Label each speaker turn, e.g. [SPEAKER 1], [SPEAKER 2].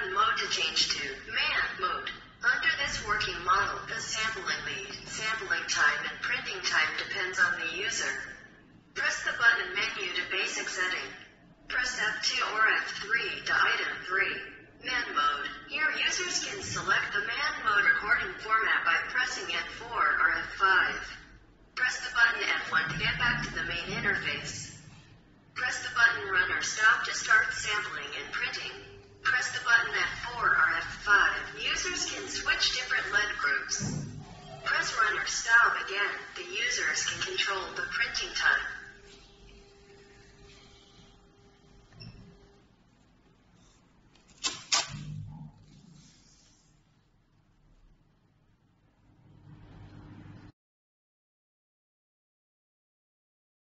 [SPEAKER 1] button mode to change to man mode. Under this working model, the sampling lead, sampling time and printing time depends on the user. Press the button menu to basic setting. Press F2 or F3 to item 3. Man mode. Here users can select the man mode recording format by pressing F4 or F5. Press the button F1 to get back to the main interface. Press the button run or stop to start sampling and printing. Press the button F4 or F5. Users can switch different lead groups. Press run or stop again. The users can control the printing time.